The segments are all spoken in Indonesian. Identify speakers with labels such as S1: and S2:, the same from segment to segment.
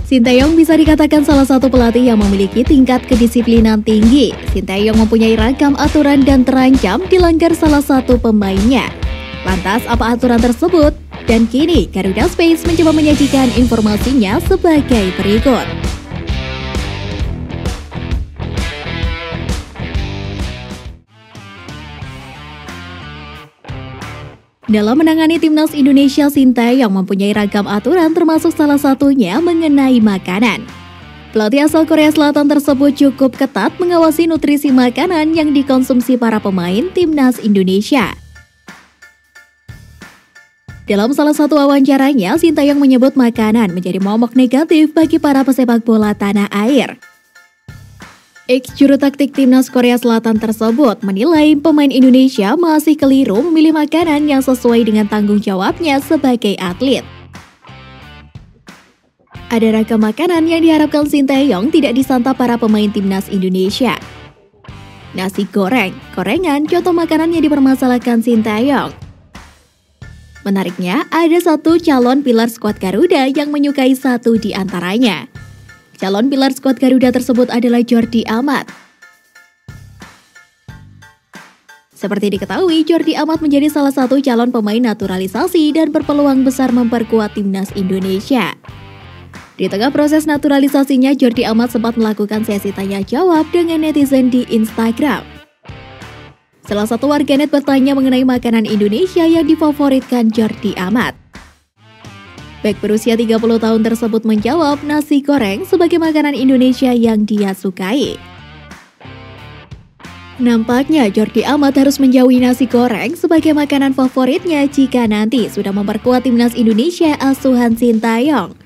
S1: Sinteyong bisa dikatakan salah satu pelatih yang memiliki tingkat kedisiplinan tinggi. Sinteyong mempunyai ragam aturan dan terancam dilanggar salah satu pemainnya. Lantas apa aturan tersebut? Dan kini Garuda Space mencoba menyajikan informasinya sebagai berikut. Dalam menangani timnas Indonesia, Sinteyong mempunyai ragam aturan termasuk salah satunya mengenai makanan. Pelatih asal Korea Selatan tersebut cukup ketat mengawasi nutrisi makanan yang dikonsumsi para pemain timnas Indonesia. Dalam salah satu wawancaranya, Sinteyong menyebut makanan menjadi momok negatif bagi para pesepak bola tanah air. Ex-juru taktik timnas Korea Selatan tersebut menilai pemain Indonesia masih keliru memilih makanan yang sesuai dengan tanggung jawabnya sebagai atlet. Ada ragam makanan yang diharapkan Sinteyong tidak disantap para pemain timnas Indonesia. Nasi goreng, gorengan, contoh makanan yang dipermasalahkan Sinteyong. Menariknya, ada satu calon pilar skuad Garuda yang menyukai satu di antaranya. Calon pilar skuad Garuda tersebut adalah Jordi Amat. Seperti diketahui, Jordi Amat menjadi salah satu calon pemain naturalisasi dan berpeluang besar memperkuat timnas Indonesia. Di tengah proses naturalisasinya, Jordi Amat sempat melakukan sesi tanya jawab dengan netizen di Instagram. Salah satu warganet bertanya mengenai makanan Indonesia yang difavoritkan Jordi Amat. Bek berusia 30 tahun tersebut menjawab nasi goreng sebagai makanan Indonesia yang dia sukai. Nampaknya Jordi Amat harus menjauhi nasi goreng sebagai makanan favoritnya jika nanti sudah memperkuat timnas Indonesia asuhan Sinteyong.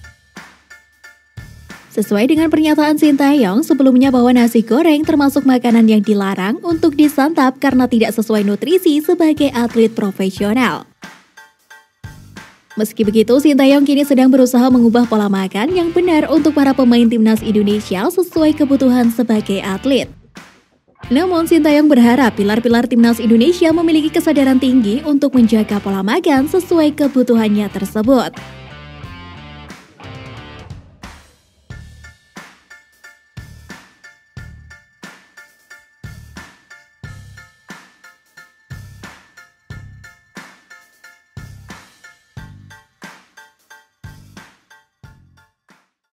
S1: Sesuai dengan pernyataan Sinteyong sebelumnya bahwa nasi goreng termasuk makanan yang dilarang untuk disantap karena tidak sesuai nutrisi sebagai atlet profesional. Meski begitu, Sinteyong kini sedang berusaha mengubah pola makan yang benar untuk para pemain timnas Indonesia sesuai kebutuhan sebagai atlet. Namun, Sinteyong berharap pilar-pilar timnas Indonesia memiliki kesadaran tinggi untuk menjaga pola makan sesuai kebutuhannya tersebut.